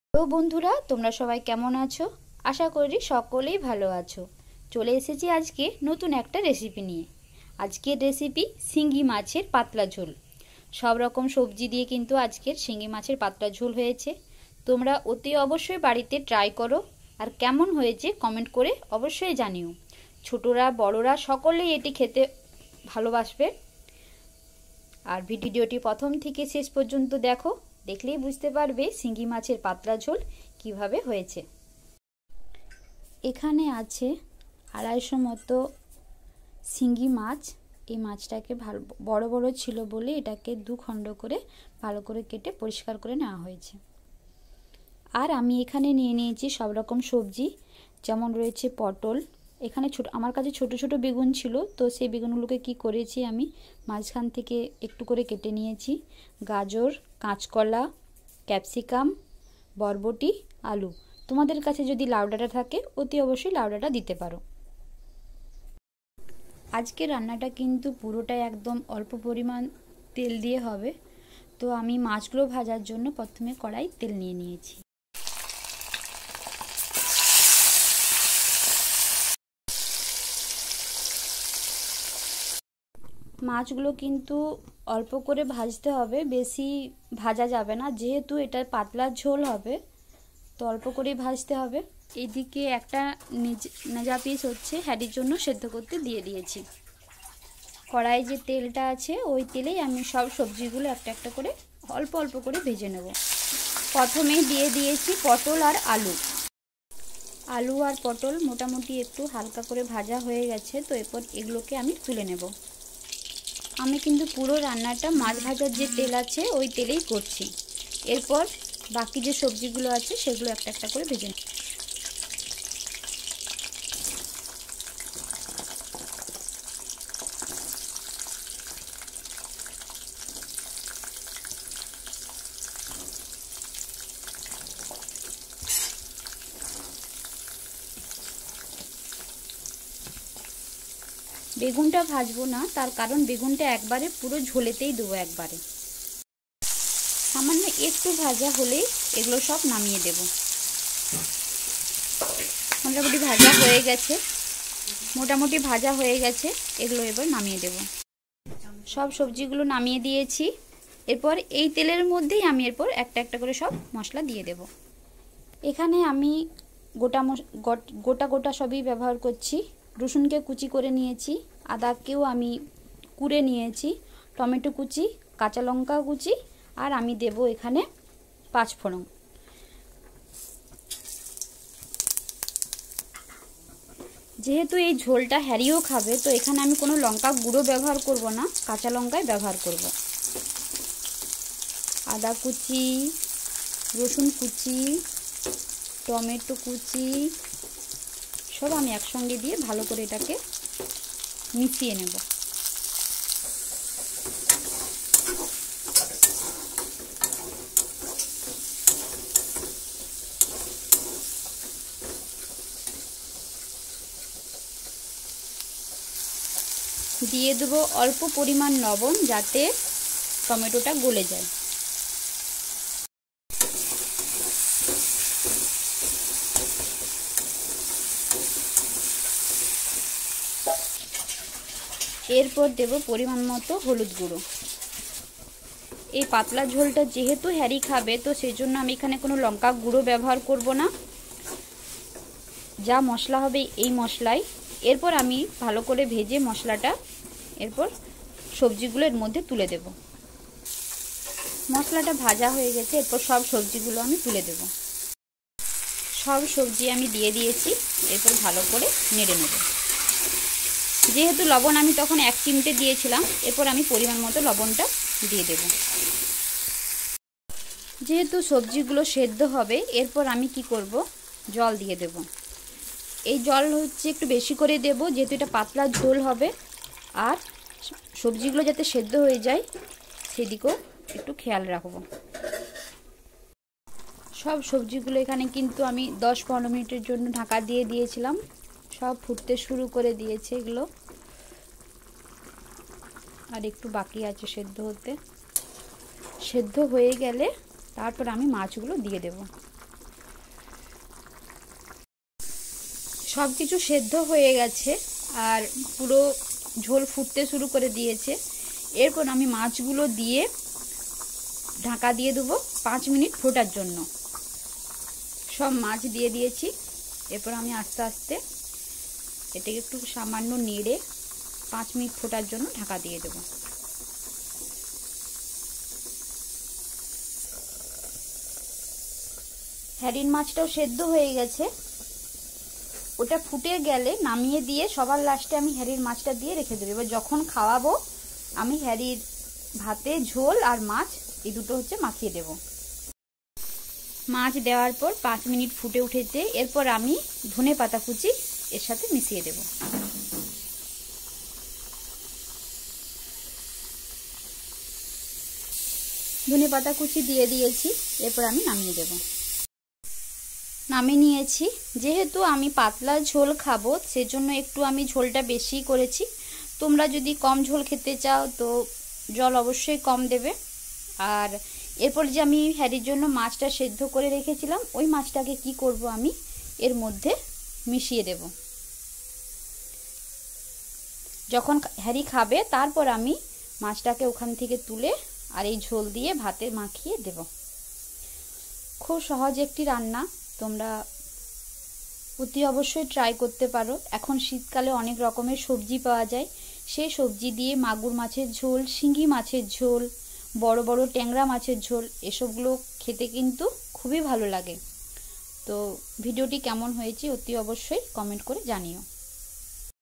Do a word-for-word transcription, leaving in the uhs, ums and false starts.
তো বন্ধুরা, তোমরা সবাই কেমন আছো? আশা করি সকলেই ভালো আছো। চলে এসেছি আজকে নতুন একটা রেসিপি নিয়ে। আজকের রেসিপি শিঙ্গি মাছের পাতলা ঝোল। সব রকম সবজি দিয়ে কিন্তু আজকের শিঙ্গি মাছের পাতলা ঝোল হয়েছে। তোমরা অতি অবশ্যই বাড়িতে ট্রাই করো, আর কেমন হয়েছে কমেন্ট করে অবশ্যই জানিও। ছোটরা বড়রা সকলেই এটি খেতে ভালোবাসবে। আর ভিডিওটি প্রথম থেকে শেষ পর্যন্ত দেখো, দেখলেই বুঝতে পারবে শিঙ্গি মাছের পাতলা ঝোল কিভাবে হয়েছে। এখানে আছে আড়াইশো মতো শিঙ্গি মাছ। এই মাছটাকে ভালো বড় বড় ছিল বলে এটাকে দু খণ্ড করে ভালো করে কেটে পরিষ্কার করে নেওয়া হয়েছে। আর আমি এখানে নিয়ে নিয়েছি সব রকম সবজি, যেমন রয়েছে পটল। এখানে ছোট আমার কাছে ছোট ছোট বেগুন ছিল, তো সেই বেগুনগুলোকে কি করেছি আমি মাঝখান থেকে একটু করে কেটে নিয়েছি। গাজর, কাঁচকলা, ক্যাপসিকাম, বরবটি, আলু। তোমাদের কাছে যদি লাউ ডাঁটা থাকে অতি অবশ্যই লাউ ডাঁটা দিতে পারো। আজকে রান্নাটা কিন্তু পুরোটাই একদম অল্প পরিমাণ তেল দিয়ে হবে। তো আমি মাছগুলো ভাজার জন্য প্রথমে কড়াই তেল নিয়ে নিয়েছি। মাছগুলো কিন্তু অল্প করে ভাজতে হবে, বেশি ভাজা যাবে না, যেহেতু এটা পাতলা ঝোল হবে, তো অল্প করেই ভাজতে হবে। এদিকে একটা নেজা পিস হচ্ছে হ্যাডির জন্য সেদ্ধ করতে দিয়ে দিয়েছি। কড়াই যে তেলটা আছে ওই তেলেই আমি সব সবজিগুলো একটা একটা করে অল্প অল্প করে ভেজে নেব। প্রথমেই দিয়ে দিয়েছি পটল আর আলু। আলু আর পটল মোটামুটি একটু হালকা করে ভাজা হয়ে গেছে, তো এরপর এগুলোকে আমি তুলে নেব। আমি কিন্তু পুরো রান্নাটা মাছ ভাজার যে তেল আছে ওই তেলেই করছি। এরপর বাকি যে সবজিগুলো আছে সেগুলো একটা একটা করে ভেজে নেব। বেগুনটা ভাজবো না, তার কারণ বেগুনটা একবারে পুরো ঝোলেতেই দেবো একবারে। সামান্য একটু ভাজা হলেই এগুলো সব নামিয়ে দেব। মোটামুটি ভাজা হয়ে গেছে মোটামুটি ভাজা হয়ে গেছে এগুলো এবার নামিয়ে দেব। সব সবজিগুলো নামিয়ে দিয়েছি। এরপর এই তেলের মধ্যেই আমি এরপর একটা একটা করে সব মশলা দিয়ে দেব। এখানে আমি গোটা গোটা গোটা সবই ব্যবহার করছি। রসুনকে কুচি করে নিয়েছি, আদাকেও আমি কুড়ে নিয়েছি, টমেটো কুচি, কাঁচা লঙ্কা কুচি, আর আমি দেব এখানে পাঁচ ফোড়ন। যেহেতু এই ঝোলটা হ্যারিও খাবে, তো এখানে আমি কোনো লঙ্কা গুঁড়ো ব্যবহার করব না, কাঁচা লঙ্কাই ব্যবহার করব। আদা কুচি, রসুন কুচি, টমেটো কুচি সব আমি একসঙ্গে দিয়ে ভালো করে এটাকে মিশিয়ে নেব। দিয়ে দেবো অল্প পরিমাণ লবণ, যাতে টমেটোটা গলে যায়। এরপর দেব পরিমাণ মতো হলুদ গুঁড়ো। এই পাতলা ঝোলটা যেহেতু হ্যারি খাবে, তো সেই জন্য আমি এখানে কোনো লঙ্কা গুঁড়ো ব্যবহার করব না, যা মশলা হবে এই মশলাই। এরপর আমি ভালো করে ভেজে মশলাটা এরপর সবজিগুলো এর মধ্যে তুলে দেব। মশলাটা ভাজা হয়ে গেছে, এরপর সব সবজিগুলো আমি তুলে দেব। সব সবজি আমি দিয়ে দিয়েছি, এরপর ভালো করে নেড়ে নেব। যেহেতু লবণ আমি তখন এক চিমটে দিয়েছিলাম, এরপর আমি পরিমাণ মতো লবণটা দিয়ে দেব। যেহেতু সবজিগুলো সেদ্ধ হবে, এরপর আমি কি করব, জল দিয়ে দেব। এই জল হচ্ছে একটু বেশি করে দেব, যেহেতু এটা পাতলা ঝোল হবে, আর সবজিগুলো যাতে সেদ্ধ হয়ে যায় সেদিকেও একটু খেয়াল রাখব। সব সবজিগুলো এখানে কিন্তু আমি দশ পনেরো মিনিটের জন্য ঢাকা দিয়ে দিয়েছিলাম। সব ফুটতে শুরু করে দিয়েছে এগুলো, আর একটু বাকি আছে সেদ্ধ হতে। সেদ্ধ হয়ে গেলে তারপর আমি মাছগুলো দিয়ে দেব। সব কিছু সেদ্ধ হয়ে গেছে আর পুরো ঝোল ফুটতে শুরু করে দিয়েছে। এরপর আমি মাছগুলো দিয়ে ঢাকা দিয়ে দেবো পাঁচ মিনিট ফোটার জন্য। সব মাছ দিয়ে দিয়েছি। এরপর আমি আস্তে আস্তে এটাকে একটু সামান্য নেড়ে পাঁচ মিনিট ফোটার জন্য ঢাকা দিয়ে দেব। হ্যারিন মাছটাও সেদ্ধ হয়ে গেছে। ওটা ফুটে গেলে নামিয়ে দিয়ে সবার লাস্টে আমি হ্যারির মাছটা দিয়ে রেখে দেবো। এবার যখন খাওয়াবো আমি হ্যারির ভাতে ঝোল আর মাছ এই দুটো হচ্ছে মাখিয়ে দেব। মাছ দেওয়ার পর পাঁচ মিনিট ফুটে উঠেছে। এরপর আমি ধনে পাতা কুচি এর সাথে মিশিয়ে দেব। ধনে পাতা কুচি দিয়ে দিয়েছি। এরপর আমি নামিয়ে দেব। নামিয়ে নিয়েছি। যেহেতু আমি পাতলা ঝোল খাবো সেজন্য একটু আমি ঝোলটা বেশি করেছি। তোমরা যদি কম ঝোল খেতে চাও তো জল অবশ্যই কম দেবে। আর এরপর যে আমি হ্যারির জন্য মাছটা সেদ্ধ করে রেখেছিলাম ওই মাছটাকে কি করব আমি এর মধ্যে মিশিয়ে দেব। যখন হ্যারি খাবে তারপর আমি মাছটাকে ওখান থেকে তুলে আর এই ঝোল দিয়ে ভাতে মাখিয়ে দেব। খুব সহজ একটি রান্না, তোমরা অতি অবশ্যই ট্রাই করতে পারো। এখন শীতকালে অনেক রকমের সবজি পাওয়া যায়, সেই সবজি দিয়ে মাগুর মাছের ঝোল, শিঙ্গি মাছের ঝোল, বড় বড় ট্যাংরা মাছের ঝোল এসবগুলো খেতে কিন্তু খুবই ভালো লাগে। তো ভিডিওটি কেমন হয়েছে অতি অবশ্যই কমেন্ট করে জানিও।